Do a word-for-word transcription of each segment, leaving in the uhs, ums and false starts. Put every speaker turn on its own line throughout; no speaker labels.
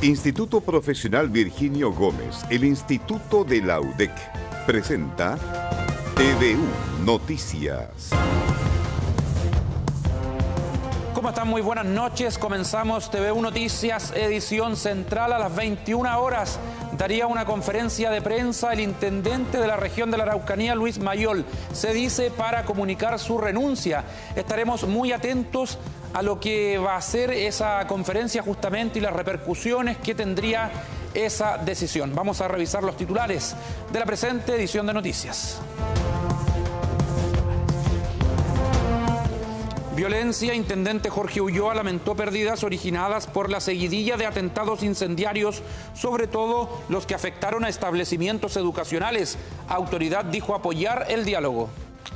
Instituto Profesional Virginio Gómez, el Instituto de la U D E C, presenta T V U Noticias.
¿Cómo están? Muy buenas noches. Comenzamos T V U Noticias, edición central a las veintiuna horas. Daría una conferencia de prensa el intendente de la región de la Araucanía, Luis Mayol. Se dice para comunicar su renuncia. Estaremos muy atentos a lo que va a ser esa conferencia justamente y las repercusiones que tendría esa decisión. Vamos a revisar los titulares de la presente edición de Noticias. Violencia. Intendente Jorge Ulloa lamentó pérdidas originadas por la seguidilla de atentados incendiarios, sobre todo los que afectaron a establecimientos educacionales. Autoridad dijo apoyar el diálogo.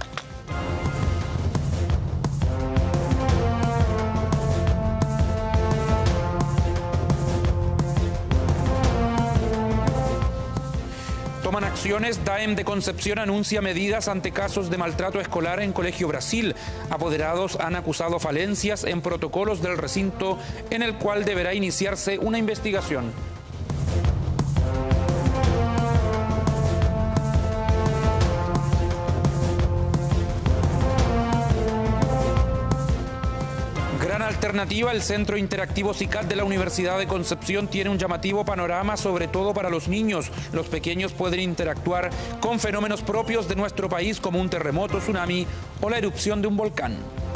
Toman acciones. D A E M de Concepción anuncia medidas ante casos de maltrato escolar en Colegio Brasil. Apoderados han acusado falencias en protocolos del recinto, en el cual deberá iniciarse una investigación. Alternativa. El Centro Interactivo CICAT de la Universidad de Concepción tiene un llamativo panorama, sobre todo para los niños. Los pequeños pueden interactuar con fenómenos propios de nuestro país, como un terremoto, tsunami o la erupción de un volcán.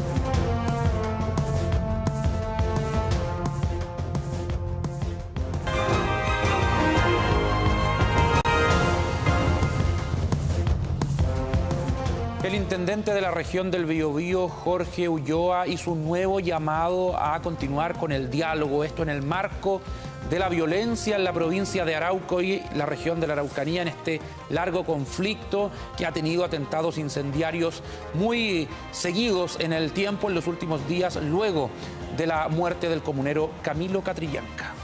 El intendente de la región del Biobío, Jorge Ulloa, hizo un nuevo llamado a continuar con el diálogo, esto en el marco de la violencia en la provincia de Arauco y la región de la Araucanía, en este largo conflicto que ha tenido atentados incendiarios muy seguidos en el tiempo, en los últimos días, luego de la muerte del comunero Camilo Catrillanca.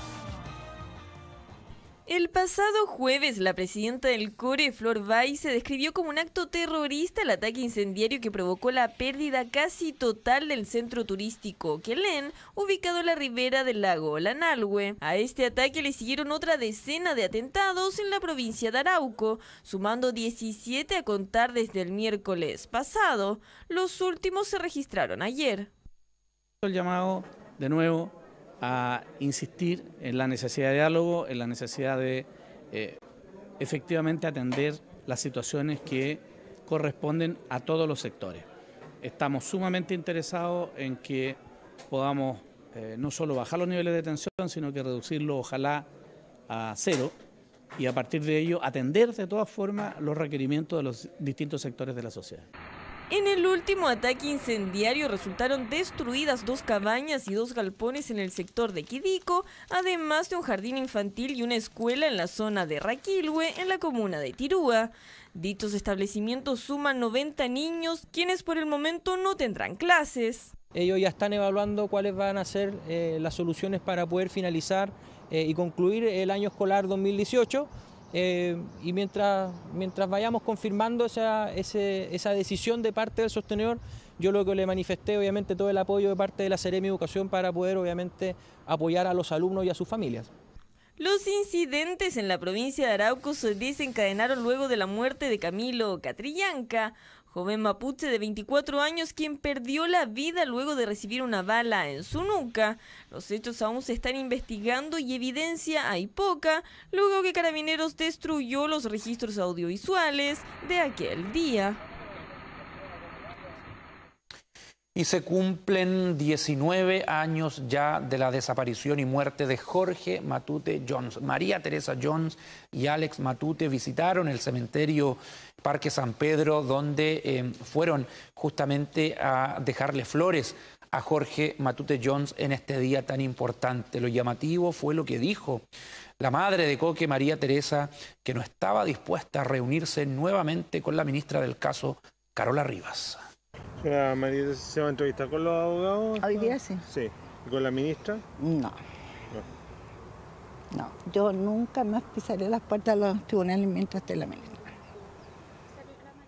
El pasado jueves, la presidenta del CORE, Flor Baize, describió como un acto terrorista el ataque incendiario que provocó la pérdida casi total del centro turístico Quelén, ubicado en la ribera del lago Lanalhue. A este ataque le siguieron otra decena de atentados en la provincia de Arauco, sumando diecisiete a contar desde el miércoles pasado. Los últimos se registraron ayer.
El llamado, de nuevo, a insistir en la necesidad de diálogo, en la necesidad de eh, efectivamente atender las situaciones que corresponden a todos los sectores. Estamos sumamente interesados en que podamos eh, no solo bajar los niveles de tensión, sino que reducirlo ojalá a cero y a partir de ello atender de todas formas los requerimientos de los distintos sectores de la sociedad.
En el último ataque incendiario resultaron destruidas dos cabañas y dos galpones en el sector de Quidico, además de un jardín infantil y una escuela en la zona de Raquilhue, en la comuna de Tirúa. Dichos establecimientos suman noventa niños, quienes por el momento no tendrán clases.
Ellos ya están evaluando cuáles van a ser eh, las soluciones para poder finalizar eh, y concluir el año escolar dos mil dieciocho. Eh, y mientras, mientras vayamos confirmando esa, ese, esa decisión de parte del sostenedor, yo lo que le manifesté obviamente todo el apoyo de parte de la Seremi Educación para poder obviamente apoyar a los alumnos y a sus familias.
Los incidentes en la provincia de Arauco se desencadenaron luego de la muerte de Camilo Catrillanca, joven mapuche de veinticuatro años quien perdió la vida luego de recibir una bala en su nuca. Los hechos aún se están investigando y evidencia hay poca, luego que Carabineros destruyó los registros audiovisuales de aquel día.
Y se cumplen diecinueve años ya de la desaparición y muerte de Jorge Matute Jones. María Teresa Jones y Alex Matute visitaron el cementerio Parque San Pedro, donde eh, fueron justamente a dejarle flores a Jorge Matute Jones en este día tan importante. Lo llamativo fue lo que dijo la madre de Coque, María Teresa, que no estaba dispuesta a reunirse nuevamente con la ministra del caso, Carola Rivas.
¿La María se va a entrevistar con los abogados?
Hoy día sí.
Sí. ¿Y con la ministra?
No. No. No. Yo nunca más pisaré las puertas de los tribunales mientras esté la ministra.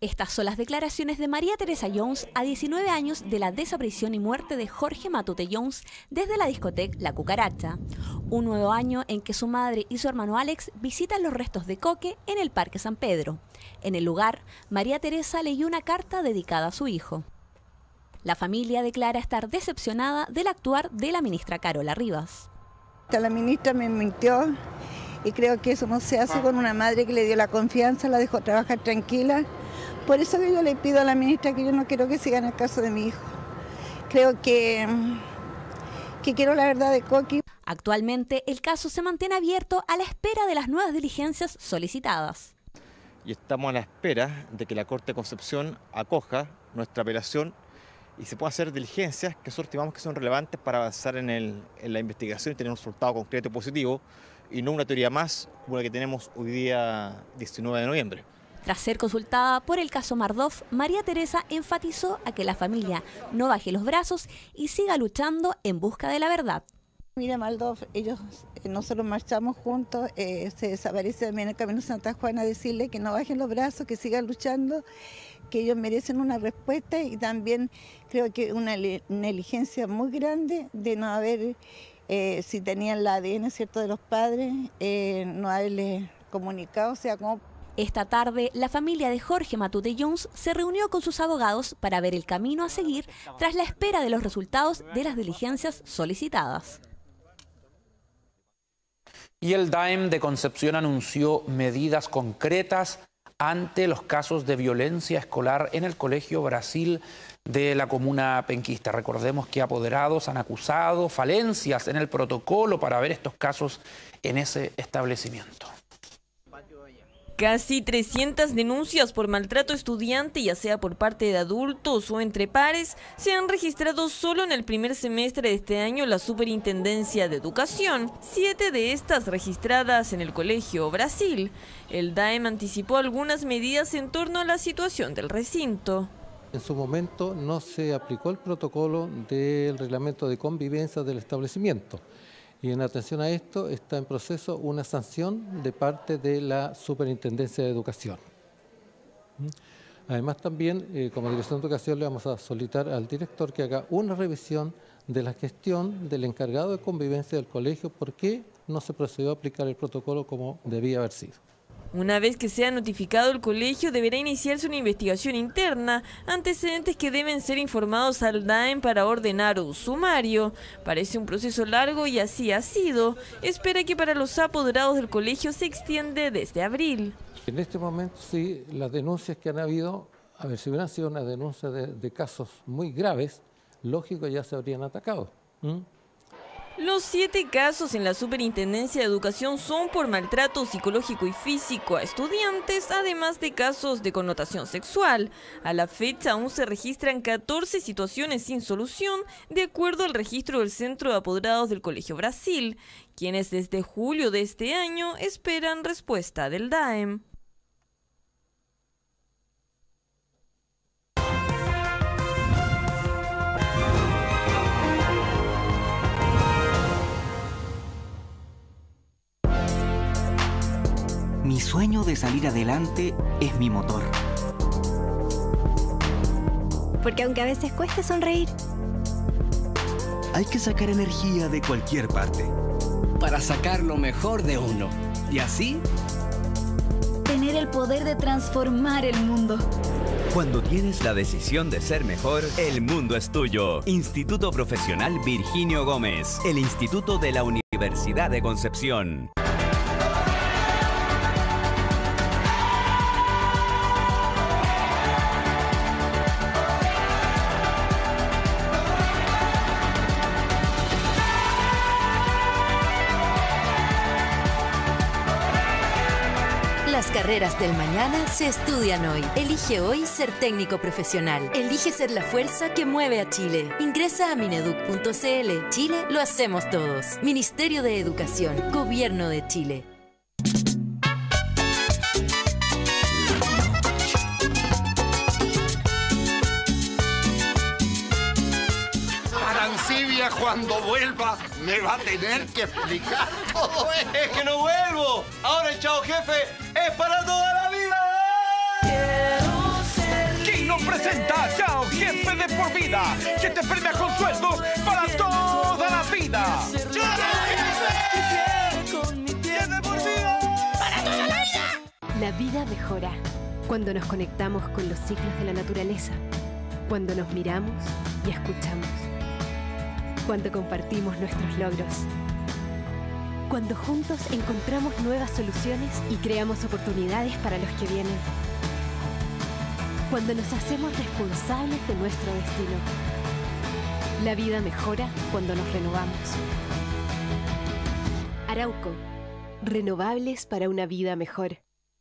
Estas son las declaraciones de María Teresa Jones a diecinueve años de la desaparición y muerte de Jorge Matute Jones desde la discoteca La Cucaracha. Un nuevo año en que su madre y su hermano Alex visitan los restos de Coque en el Parque San Pedro. En el lugar, María Teresa leyó una carta dedicada a su hijo. La familia declara estar decepcionada del actuar de la ministra Carola Rivas.
La ministra me mintió y creo que eso no se hace con una madre que le dio la confianza, la dejó trabajar tranquila. Por eso que yo le pido a la ministra que yo no quiero que siga en el caso de mi hijo. Creo que, que quiero la verdad de Coqui.
Actualmente el caso se mantiene abierto a la espera de las nuevas diligencias solicitadas.
Y estamos a la espera de que la Corte de Concepción acoja nuestra apelación y se puedan hacer diligencias que nosotros estimamos que son relevantes para avanzar en, el, en la investigación y tener un resultado concreto y positivo, y no una teoría más como la que tenemos hoy día diecinueve de noviembre.
Tras ser consultada por el caso Mardoff, María Teresa enfatizó a que la familia no baje los brazos y siga luchando en busca de la verdad.
Mira, Mardoff, ellos, nosotros marchamos juntos, eh, se desaparece también el camino Santa Juana, decirle que no bajen los brazos, que sigan luchando, que ellos merecen una respuesta, y también creo que una negligencia muy grande de no haber, eh, si tenían el A D N, ¿cierto?, de los padres, eh, no haberles comunicado, o sea, como...
Esta tarde, la familia de Jorge Matute Jones se reunió con sus abogados para ver el camino a seguir tras la espera de los resultados de las diligencias solicitadas.
Y el D A E M de Concepción anunció medidas concretas ante los casos de violencia escolar en el Colegio Brasil de la comuna penquista. Recordemos que apoderados han acusado falencias en el protocolo para ver estos casos en ese establecimiento.
Casi trescientas denuncias por maltrato estudiante, ya sea por parte de adultos o entre pares, se han registrado solo en el primer semestre de este año en la Superintendencia de Educación, siete de estas registradas en el Colegio Brasil. El D A E M anticipó algunas medidas en torno a la situación del recinto.
En su momento no se aplicó el protocolo del reglamento de convivencia del establecimiento. Y en atención a esto está en proceso una sanción de parte de la Superintendencia de Educación. Además también, eh, como Dirección de Educación, le vamos a solicitar al director que haga una revisión de la gestión del encargado de convivencia del colegio, por qué no se procedió a aplicar el protocolo como debía haber sido.
Una vez que sea notificado el colegio, deberá iniciarse una investigación interna, antecedentes que deben ser informados al D A E M para ordenar un sumario. Parece un proceso largo y así ha sido. Espera que para los apoderados del colegio se extiende desde abril.
En este momento sí, las denuncias que han habido, a ver, si hubieran sido una denuncia de, de casos muy graves, lógico ya se habrían atacado. ¿Mm?
Los siete casos en la Superintendencia de Educación son por maltrato psicológico y físico a estudiantes, además de casos de connotación sexual. A la fecha aún se registran catorce situaciones sin solución, de acuerdo al registro del Centro de Apoderados del Colegio Brasil, quienes desde julio de este año esperan respuesta del D A E M.
Mi sueño de salir adelante es mi motor.
Porque aunque a veces cueste sonreír,
hay que sacar energía de cualquier parte.
Para sacar lo mejor de uno. Y así,
tener el poder de transformar el mundo.
Cuando tienes la decisión de ser mejor, el mundo es tuyo. Instituto Profesional Virginio Gómez. El Instituto de la Universidad de Concepción.
Las carreras del mañana se estudian hoy. Elige hoy ser técnico profesional. Elige ser la fuerza que mueve a Chile. Ingresa a mineduc punto cl. Chile lo hacemos todos. Ministerio de Educación. Gobierno de Chile.
Arancibia, cuando vuelva, me va a tener que explicar todo esto.
¡Es que no vuelvo! Ahora el Chao Jefe es para toda la vida.
Quiero ser
presenta Chao Jefe de por vida, que te premia con sueldos para toda la vida. ¡Chao Jefe! ¡Con mi tiempo de por vida! ¡Para toda la vida!
La vida mejora cuando nos conectamos con los ciclos de la naturaleza, cuando nos miramos y escuchamos, cuando compartimos nuestros logros, cuando juntos encontramos nuevas soluciones y creamos oportunidades para los que vienen, cuando nos hacemos responsables de nuestro destino. La vida mejora cuando nos renovamos. Arauco, renovables para una vida mejor.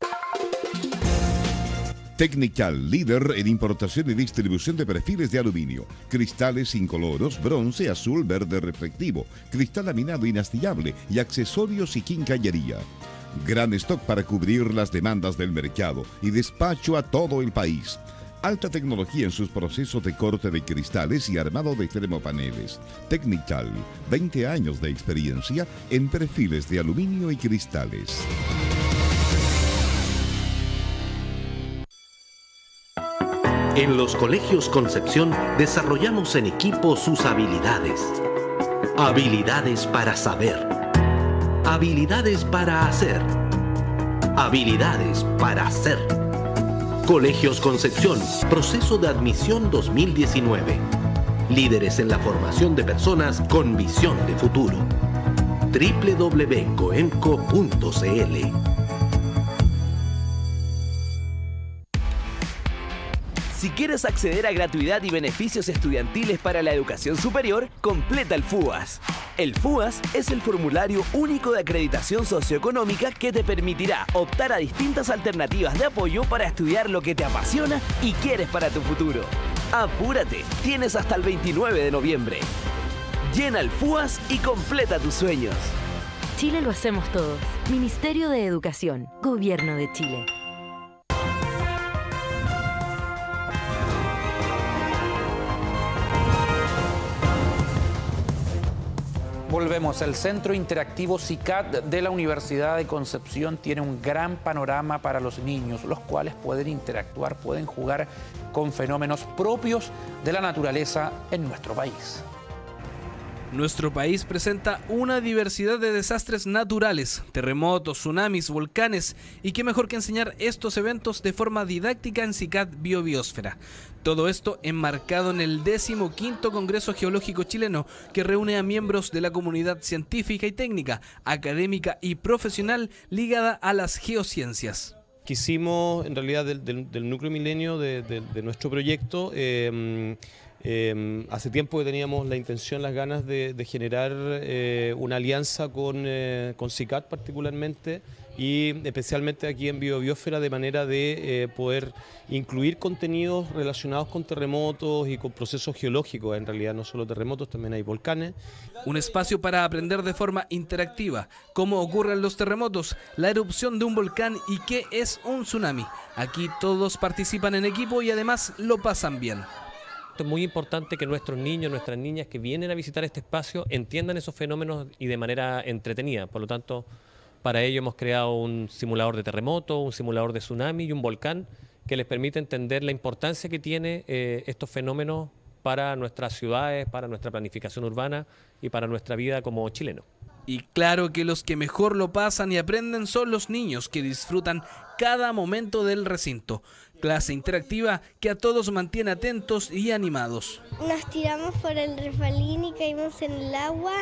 Technical, líder en importación y distribución de perfiles de aluminio, cristales incoloros, bronce, azul, verde reflectivo, cristal laminado inastillable y accesorios y quincallería. Gran stock para cubrir las demandas del mercado y despacho a todo el país. Alta tecnología en sus procesos de corte de cristales y armado de termopaneles. Technical, veinte años de experiencia en perfiles de aluminio y cristales.
En los colegios Concepción desarrollamos en equipo sus habilidades. Habilidades para saber. Habilidades para hacer. Habilidades para hacer. Colegios Concepción, proceso de admisión dos mil diecinueve. Líderes en la formación de personas con visión de futuro. doble u doble u doble u punto coenco punto c l.
Si quieres acceder a gratuidad y beneficios estudiantiles para la educación superior, completa el FUAS. El FUAS es el formulario único de acreditación socioeconómica que te permitirá optar a distintas alternativas de apoyo para estudiar lo que te apasiona y quieres para tu futuro. ¡Apúrate! Tienes hasta el veintinueve de noviembre. Llena el FUAS y completa tus sueños.
Chile lo hacemos todos. Ministerio de Educación, Gobierno de Chile.
Volvemos. El Centro Interactivo CICAD de la Universidad de Concepción tiene un gran panorama para los niños, los cuales pueden interactuar, pueden jugar con fenómenos propios de la naturaleza en nuestro país.
Nuestro país presenta una diversidad de desastres naturales, terremotos, tsunamis, volcanes, y qué mejor que enseñar estos eventos de forma didáctica en CICAD Biobiosfera. Todo esto enmarcado en el decimoquinto Congreso Geológico Chileno, que reúne a miembros de la comunidad científica y técnica, académica y profesional ligada a las geociencias.
Quisimos, en realidad, del, del, del núcleo milenio de, de, de nuestro proyecto, eh, Eh, hace tiempo que teníamos la intención, las ganas de, de generar eh, una alianza con, eh, con CICAD particularmente y especialmente aquí en Biobiosfera, de manera de eh, poder incluir contenidos relacionados con terremotos y con procesos geológicos. En realidad no solo terremotos, también hay volcanes.
Un espacio para aprender de forma interactiva cómo ocurren los terremotos, la erupción de un volcán y qué es un tsunami. Aquí todos participan en equipo y además lo pasan bien.
Es muy importante que nuestros niños, nuestras niñas que vienen a visitar este espacio entiendan esos fenómenos y de manera entretenida. Por lo tanto, para ello hemos creado un simulador de terremoto, un simulador de tsunami y un volcán que les permite entender la importancia que tiene eh, estos fenómenos para nuestras ciudades, para nuestra planificación urbana y para nuestra vida como chilenos.
Y claro que los que mejor lo pasan y aprenden son los niños, que disfrutan cada momento del recinto. Clase interactiva que a todos mantiene atentos y animados.
Nos tiramos por el refalín y caímos en el agua.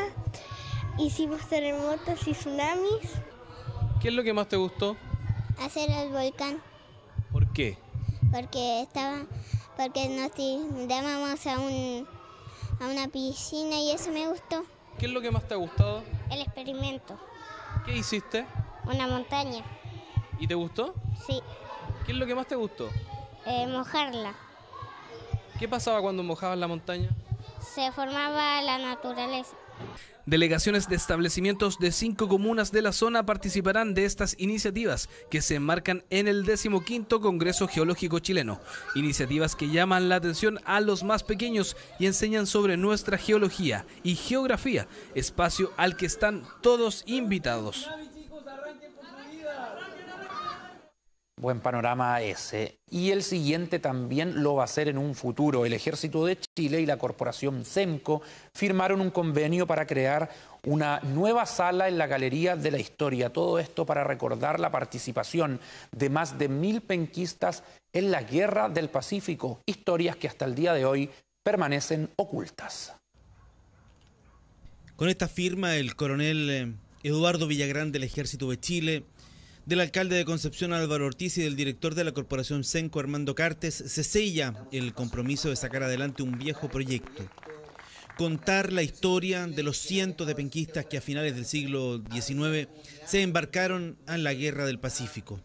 Hicimos terremotos y tsunamis.
¿Qué es lo que más te gustó?
Hacer el volcán.
¿Por qué?
Porque estaba, porque nos tiramos a un a una piscina y eso me gustó.
¿Qué es lo que más te ha gustado?
El experimento.
¿Qué hiciste?
Una montaña.
¿Y te gustó?
Sí.
¿Qué es lo que más te gustó?
Eh, mojarla.
¿Qué pasaba cuando mojabas la montaña?
Se formaba la naturaleza.
Delegaciones de establecimientos de cinco comunas de la zona participarán de estas iniciativas que se enmarcan en el decimoquinto Congreso Geológico Chileno. Iniciativas que llaman la atención a los más pequeños y enseñan sobre nuestra geología y geografía, espacio al que están todos invitados.
Buen panorama ese. Y el siguiente también lo va a hacer en un futuro. El Ejército de Chile y la corporación SEMCO firmaron un convenio para crear una nueva sala en la Galería de la Historia. Todo esto para recordar la participación de más de mil penquistas en la Guerra del Pacífico. Historias que hasta el día de hoy permanecen ocultas.
Con esta firma, el coronel Eduardo Villagrán del Ejército de Chile, del alcalde de Concepción Álvaro Ortiz y del director de la corporación SEMCO Armando Cartes, se sella el compromiso de sacar adelante un viejo proyecto. Contar la historia de los cientos de penquistas que a finales del siglo diecinueve se embarcaron en la Guerra del Pacífico.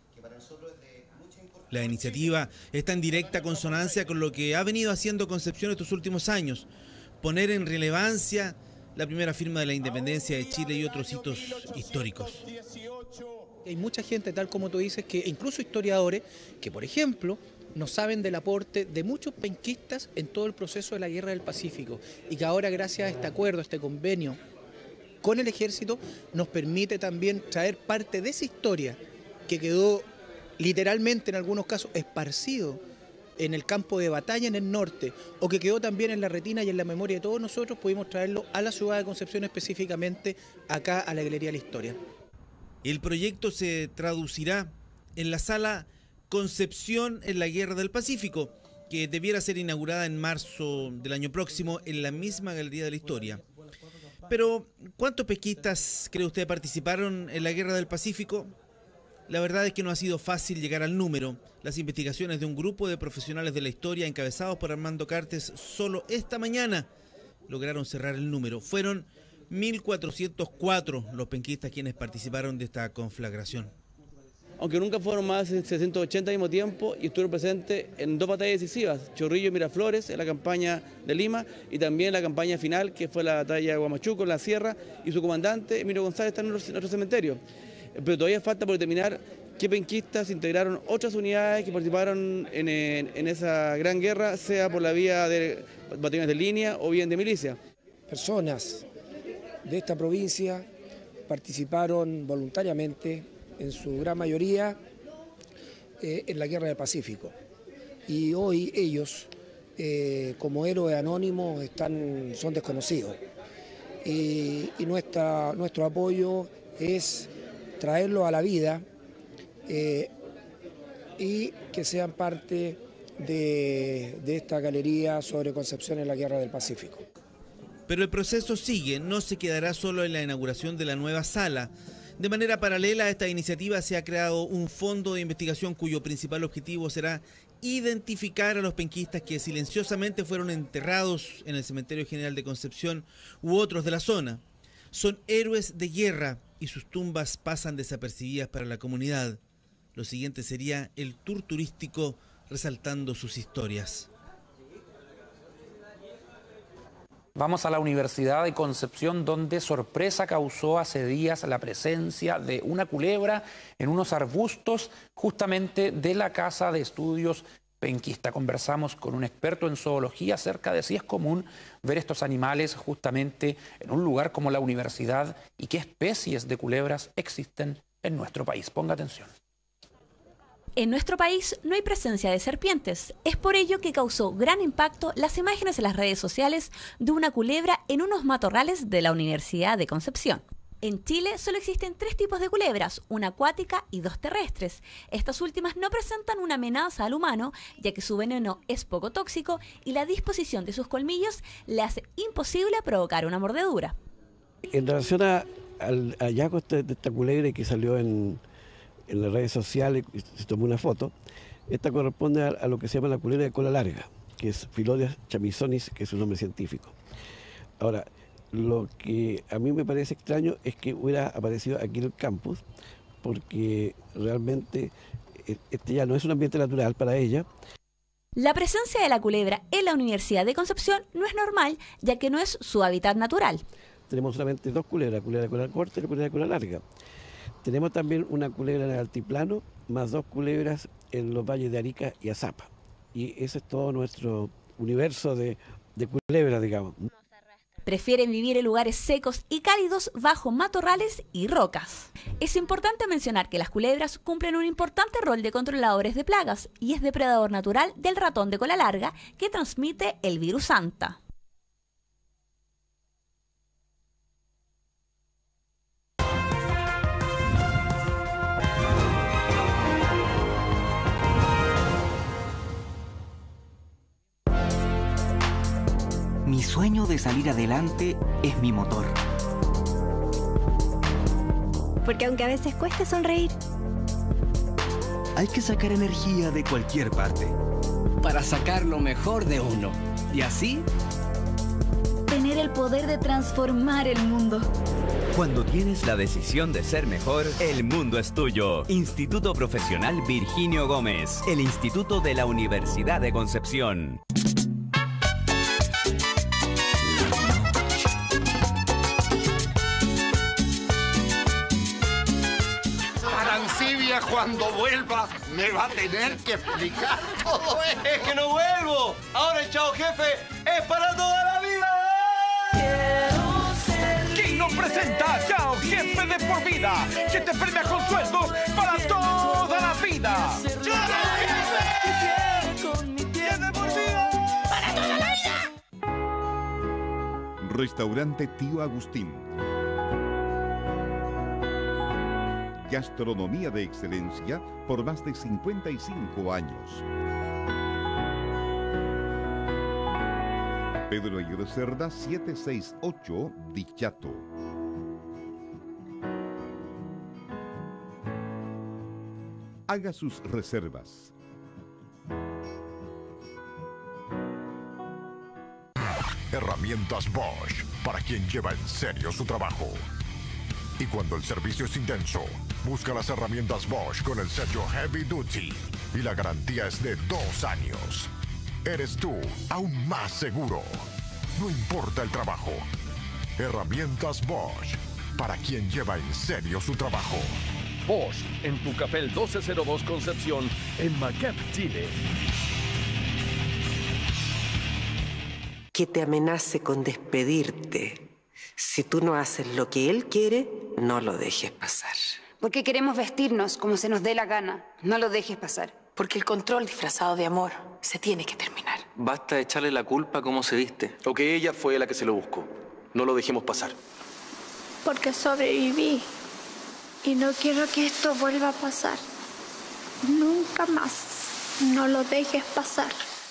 La iniciativa está en directa consonancia con lo que ha venido haciendo Concepción estos últimos años, poner en relevancia la primera firma de la independencia de Chile y otros hitos históricos.
Hay mucha gente, tal como tú dices, que incluso historiadores, que por ejemplo no saben del aporte de muchos penquistas en todo el proceso de la Guerra del Pacífico y que ahora gracias a este acuerdo, a este convenio con el Ejército, nos permite también traer parte de esa historia que quedó literalmente en algunos casos esparcido en el campo de batalla en el norte o que quedó también en la retina y en la memoria de todos nosotros. Pudimos traerlo a la ciudad de Concepción, específicamente acá a la Galería de la Historia.
El proyecto se traducirá en la sala Concepción en la Guerra del Pacífico, que debiera ser inaugurada en marzo del año próximo en la misma Galería de la Historia. Pero, ¿cuántos penquistas cree usted participaron en la Guerra del Pacífico? La verdad es que no ha sido fácil llegar al número. Las investigaciones de un grupo de profesionales de la historia encabezados por Armando Cartes solo esta mañana lograron cerrar el número. Fueron mil cuatrocientos cuatro los penquistas quienes participaron de esta conflagración.
Aunque nunca fueron más de seiscientos ochenta al mismo tiempo y estuvieron presentes en dos batallas decisivas, Chorrillo y Miraflores en la campaña de Lima y también la campaña final que fue la batalla de Huamachuco en la sierra y su comandante Emilio González está en nuestro, en nuestro cementerio. Pero todavía falta por determinar qué penquistas integraron otras unidades que participaron en, en, en esa gran guerra, sea por la vía de batallones de línea o bien de milicia.
Personas de esta provincia participaron voluntariamente, en su gran mayoría, eh, en la Guerra del Pacífico. Y hoy ellos, eh, como héroes anónimos, están, son desconocidos. Y, y nuestra, nuestro apoyo es traerlos a la vida eh, y que sean parte de, de esta galería sobre Concepción en la Guerra del Pacífico.
Pero el proceso sigue, no se quedará solo en la inauguración de la nueva sala. De manera paralela a esta iniciativa se ha creado un fondo de investigación cuyo principal objetivo será identificar a los penquistas que silenciosamente fueron enterrados en el Cementerio General de Concepción u otros de la zona. Son héroes de guerra y sus tumbas pasan desapercibidas para la comunidad. Lo siguiente sería el tour turístico resaltando sus historias.
Vamos a la Universidad de Concepción, donde sorpresa causó hace días la presencia de una culebra en unos arbustos justamente de la Casa de Estudios Penquista. Conversamos con un experto en zoología acerca de si es común ver estos animales justamente en un lugar como la universidad y qué especies de culebras existen en nuestro país. Ponga atención.
En nuestro país no hay presencia de serpientes. Es por ello que causó gran impacto las imágenes en las redes sociales de una culebra en unos matorrales de la Universidad de Concepción. En Chile solo existen tres tipos de culebras, una acuática y dos terrestres. Estas últimas no presentan una amenaza al humano, ya que su veneno es poco tóxico y la disposición de sus colmillos le hace imposible provocar una mordedura.
En relación a, al hallazgo de esta culebra que salió en... en las redes sociales, se tomó una foto, esta corresponde a, a lo que se llama la culebra de cola larga, que es Phyllodes chamisonis, que es su nombre científico. Ahora, lo que a mí me parece extraño es que hubiera aparecido aquí en el campus, porque realmente este ya no es un ambiente natural para ella.
La presencia de la culebra en la Universidad de Concepción no es normal, ya que no es su hábitat natural.
Tenemos solamente dos culebras, la culebra de cola corta y la culebra de cola larga. Tenemos también una culebra en el altiplano, más dos culebras en los valles de Arica y Azapa. Y ese es todo nuestro universo de, de culebras, digamos.
Prefieren vivir en lugares secos y cálidos bajo matorrales y rocas. Es importante mencionar que las culebras cumplen un importante rol de controladores de plagas y es depredador natural del ratón de cola larga que transmite el virus Anta.
Mi sueño de salir adelante es mi motor.
Porque aunque a veces cueste sonreír,
hay que sacar energía de cualquier parte para sacar lo mejor de uno. Y así,
tener el poder de transformar el mundo.
Cuando tienes la decisión de ser mejor, el mundo es tuyo. Instituto Profesional Virginio Gómez, el instituto de la Universidad de Concepción.
Arancibia, cuando vuelva, me va a tener que explicar todo esto.
¡Es que no vuelvo! Ahora el Chao Jefe es para toda la vida. ¿Quién nos presenta Chao Jefe de por vida? Que te premia con sueldos para toda la vida. ¡Chao Jefe! ¡De por vida! ¡Para toda la vida!
Restaurante Tío Agustín. Gastronomía de excelencia por más de cincuenta y cinco años. Pedro Aguirre Cerda, setecientos sesenta y ocho, Dichato. Haga sus reservas.
Herramientas Bosch, para quien lleva en serio su trabajo. Y cuando el servicio es intenso, busca las herramientas Bosch con el sello Heavy Duty y la garantía es de dos años. Eres tú aún más seguro. No importa el trabajo. Herramientas Bosch, para quien lleva en serio su trabajo.
Bosch, en Tucapel doce cero dos Concepción, en Maquet, Chile.
Que te amenace con despedirte. Si tú no haces lo que él quiere, no lo dejes pasar.
Porque queremos vestirnos como se nos dé la gana. No lo dejes pasar.
Porque el control disfrazado de amor se tiene que terminar.
Basta de echarle la culpa a cómo se viste. O que ella fue la que se lo buscó. No lo dejemos pasar.
Porque sobreviví. Y no quiero que esto vuelva a pasar. Nunca más. No lo dejes pasar.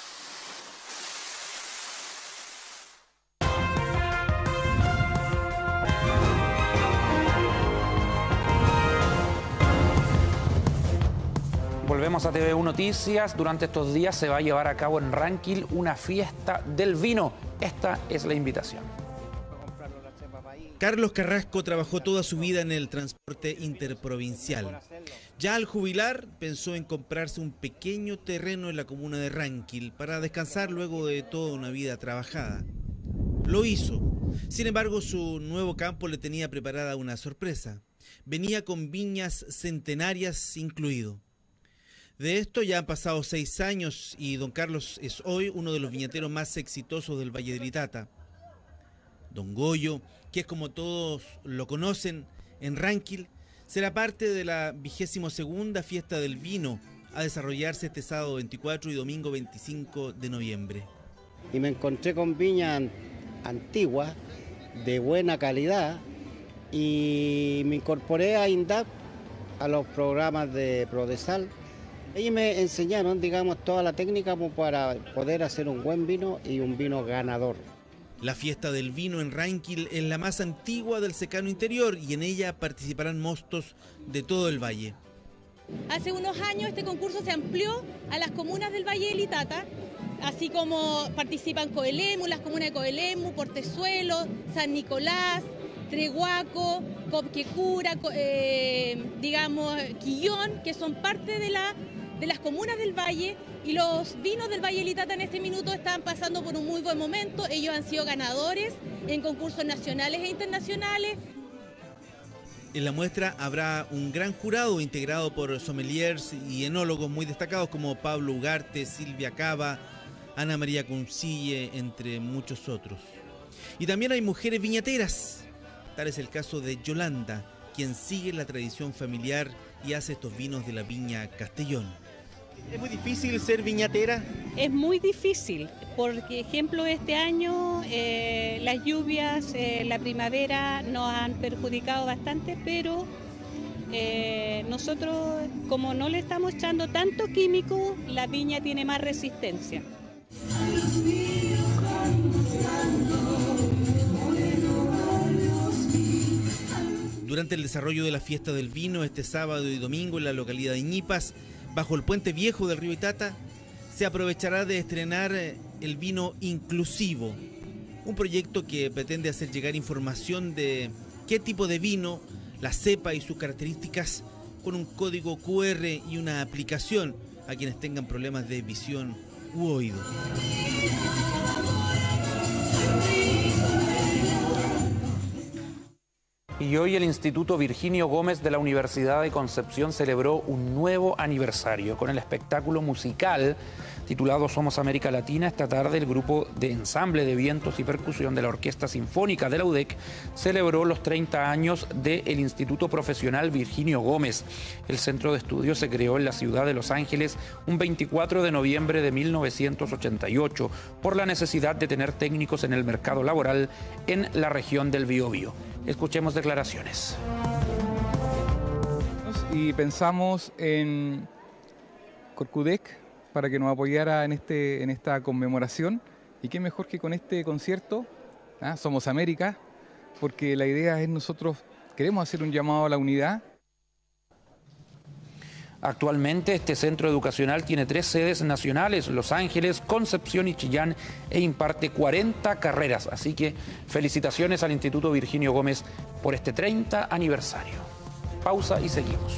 Volvemos a T V U Noticias. Durante estos días se va a llevar a cabo en Ranquil una fiesta del vino. Esta es la invitación.
Carlos Carrasco trabajó toda su vida en el transporte interprovincial. Ya al jubilar pensó en comprarse un pequeño terreno en la comuna de Ranquil para descansar luego de toda una vida trabajada. Lo hizo. Sin embargo, su nuevo campo le tenía preparada una sorpresa. Venía con viñas centenarias incluido. De esto ya han pasado seis años y don Carlos es hoy uno de los viñateros más exitosos del Valle del Itata. Don Goyo, que es como todos lo conocen, en Ranquil, será parte de la vigésimo segunda fiesta del vino a desarrollarse este sábado veinticuatro y domingo veinticinco de noviembre.
Y me encontré con viñas antiguas, de buena calidad, y me incorporé a INDAP, a los programas de Prodesal. Ellos me enseñaron, digamos, toda la técnica para poder hacer un buen vino y un vino ganador.
La fiesta del vino en Ranquil es la más antigua del secano interior y en ella participarán mostos de todo el valle.
Hace unos años este concurso se amplió a las comunas del Valle del Itata, así como participan Coelemu, las comunas de Coelemu, Portezuelo, San Nicolás, Trehuaco, Copquecura, eh, digamos, Quillón, que son parte de la de las comunas del Valle, y los vinos del Valle del Itata en este minuto están pasando por un muy buen momento. Ellos han sido ganadores en concursos nacionales e internacionales.
En la muestra habrá un gran jurado integrado por sommeliers y enólogos muy destacados como Pablo Ugarte, Silvia Cava, Ana María Cuncille, entre muchos otros. Y también hay mujeres viñateras. Tal es el caso de Yolanda, quien sigue la tradición familiar y hace estos vinos de la viña Castellón. ¿Es muy difícil ser viñatera?
Es muy difícil, por ejemplo este año eh, las lluvias, eh, la primavera nos han perjudicado bastante, pero eh, nosotros como no le estamos echando tanto químico, la viña tiene más resistencia.
Durante el desarrollo de la fiesta del vino este sábado y domingo en la localidad de Ñipas, bajo el puente viejo del río Itata, se aprovechará de estrenar el vino inclusivo, un proyecto que pretende hacer llegar información de qué tipo de vino, la cepa y sus características con un código cu erre y una aplicación a quienes tengan problemas de visión u oído.
Y hoy el Instituto Virginio Gómez de la Universidad de Concepción celebró un nuevo aniversario con el espectáculo musical titulado Somos América Latina. Esta tarde el grupo de ensamble de vientos y percusión de la Orquesta Sinfónica de la U D E C celebró los treinta años del Instituto Profesional Virginio Gómez. El centro de estudios se creó en la ciudad de Los Ángeles un veinticuatro de noviembre de mil novecientos ochenta y ocho por la necesidad de tener técnicos en el mercado laboral en la región del Biobío. Escuchemos declaraciones.
Y pensamos en Corcudec para que nos apoyara en, este, en esta conmemoración. Y qué mejor que con este concierto, ¿ah? Somos América, porque la idea es nosotros queremos hacer un llamado a la unidad.
Actualmente este centro educacional tiene tres sedes nacionales, Los Ángeles, Concepción y Chillán, e imparte cuarenta carreras. Así que felicitaciones al Instituto Virginio Gómez por este treinta aniversario. Pausa y seguimos.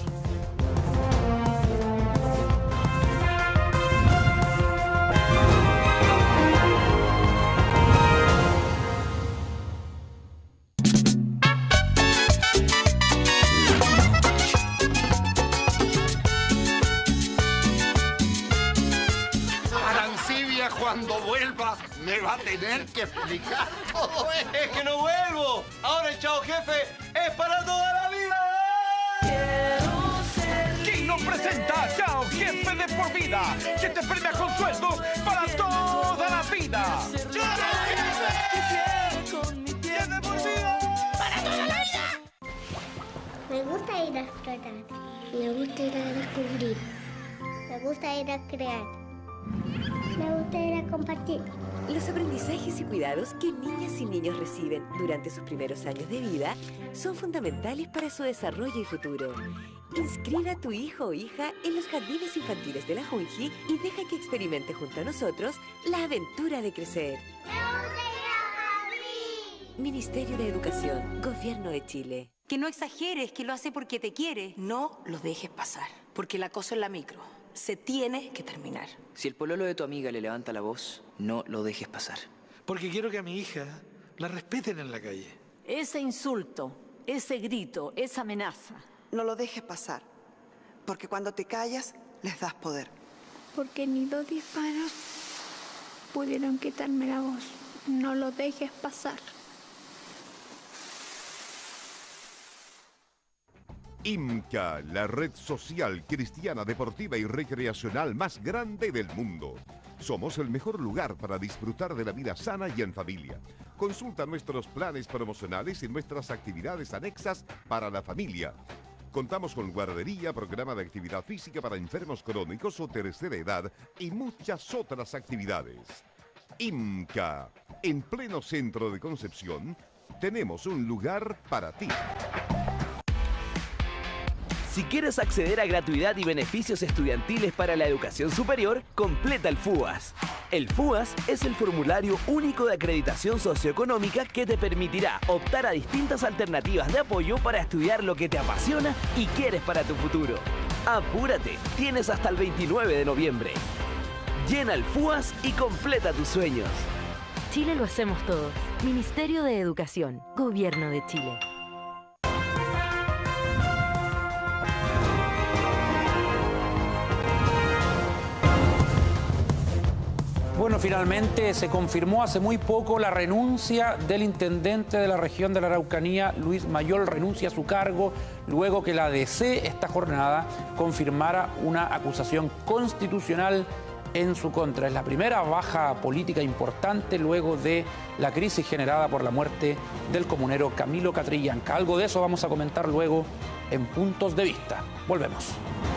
Cuando vuelva, me va a tener que explicar todo esto.
¡Es que no vuelvo! Ahora el Chao Jefe es para toda la vida. ¿Quién nos presenta Chao Jefe de por vida? Que te premia con sueldos para toda la vida. ¡Chao Jefe! ¡Con mi pie de por vida! ¡Para toda la vida!
Me gusta ir a explorar. Me gusta ir a descubrir. Me gusta ir a crear. Me gusta ir a compartir.
Los aprendizajes y cuidados que niñas y niños reciben durante sus primeros años de vida son fundamentales para su desarrollo y futuro. Inscribe a tu hijo o hija en los jardines infantiles de la Junji y deja que experimente junto a nosotros la aventura de crecer. Ministerio de Educación, Gobierno de Chile.
Que no exageres, que lo hace porque te quiere.
No lo dejes pasar, porque el acoso en la micro se tiene que terminar.
Si el pololo de tu amiga le levanta la voz, no lo dejes pasar.
Porque quiero que a mi hija la respeten en la calle.
Ese insulto, ese grito, esa amenaza.
No lo dejes pasar, porque cuando te callas, les das poder.
Porque ni dos disparos pudieron quitarme la voz. No lo dejes pasar.
IMCA, la red social cristiana, deportiva y recreacional más grande del mundo. Somos el mejor lugar para disfrutar de la vida sana y en familia. Consulta nuestros planes promocionales y nuestras actividades anexas para la familia. Contamos con guardería, programa de actividad física para enfermos crónicos o tercera edad y muchas otras actividades. IMCA, en pleno centro de Concepción, tenemos un lugar para ti.
Si quieres acceder a gratuidad y beneficios estudiantiles para la educación superior, completa el FUAS. El FUAS es el formulario único de acreditación socioeconómica que te permitirá optar a distintas alternativas de apoyo para estudiar lo que te apasiona y quieres para tu futuro. Apúrate, tienes hasta el veintinueve de noviembre. Llena el FUAS y completa tus sueños.
Chile lo hacemos todos. Ministerio de Educación, Gobierno de Chile.
Bueno, finalmente se confirmó hace muy poco la renuncia del intendente de la región de la Araucanía, Luis Mayol, renuncia a su cargo luego que la D C esta jornada confirmara una acusación constitucional en su contra. Es la primera baja política importante luego de la crisis generada por la muerte del comunero Camilo Catrillanca. Algo de eso vamos a comentar luego en Puntos de Vista. Volvemos.